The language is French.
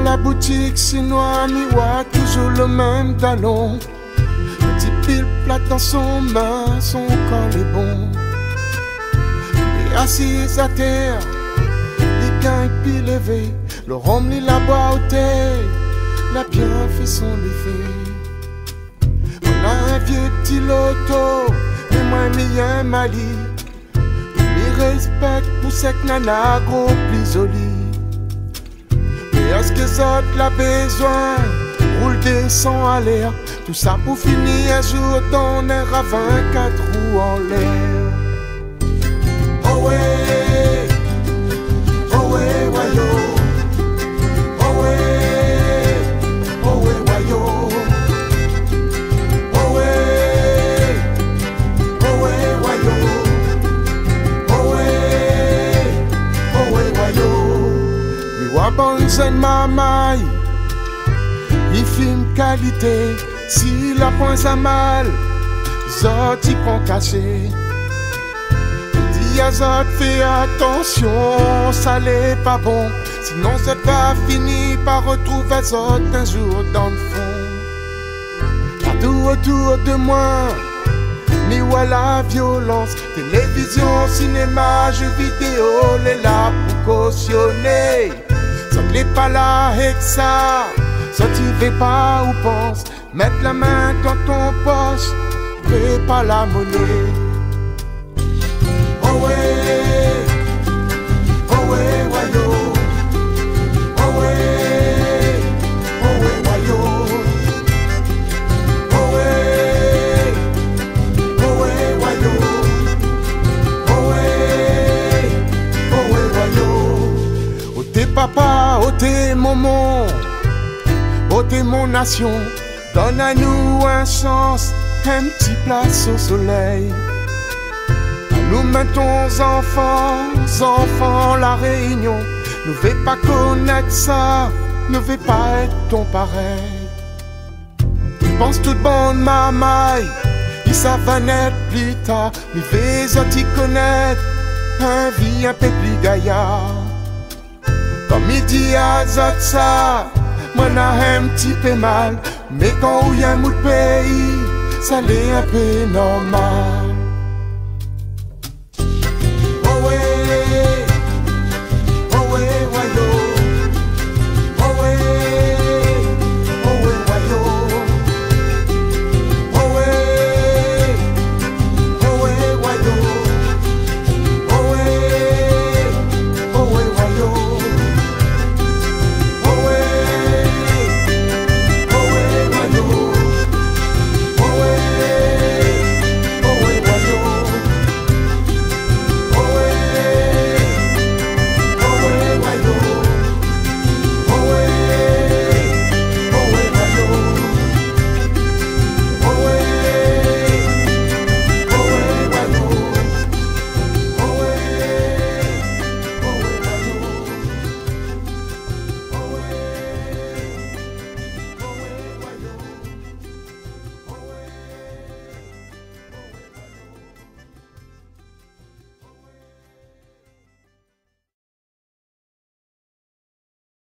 la boutique chinoise, miroir, toujours le même talon. Petit pile plate dans son main, son col est bon. Il est assis à terre, les gains et puis levé. Le rhum ni la bouteille, la bien fait son effet. On a un vieux petit loto, mais moi m'y Mali. Me respecte pour cette nana gros plus jolie. Mais est-ce que ça l'a besoin? Roule descend à l'air. Tout ça pour finir un jour dans un ravin 4 roues en l'air. Oh ouais, oh ouais, wayo. Oh ouais, oh ouais, wayo. Oh ouais, oh ouais, wayo. Oh ouais, oh ouais, wayo. Mi wabonzen mamai, il filme qualité. Si la pointe a mal, zot y prend caché. Dis à zot fais attention, ça n'est pas bon. Sinon zot va finir par retrouver zot un jour dans le fond. Partout autour de moi, mais voilà violence. Télévision, cinéma, jeux vidéo, les là pour cautionner. Zot n'est pas là avec ça, zot y va pas ou pense. Mettre la main dans ton poche, fais pas la monnaie. Oh ouais, oh ouais, wayo. Oh ouais, oh ouais, wayo. Oh ouais, oh ouais, wayo. Oh ouais, oh ouais, wayo. Oh t'es papa, oh t'es maman, oh t'es mon nation. Donne à nous un chance, un petit place au soleil. Nous mettons enfants, la réunion. Ne vais pas connaître ça, ne vais pas être ton pareil. Pense toute bonne mamaille, il ça va naître plus tard. Mais fais-en t'y connaître, un vie un peu plus gaillard. Comme il dit à zot ça, moi n'a un petit peu mal. Mais quand il y a un mot de pays, ça l'est un peu normal.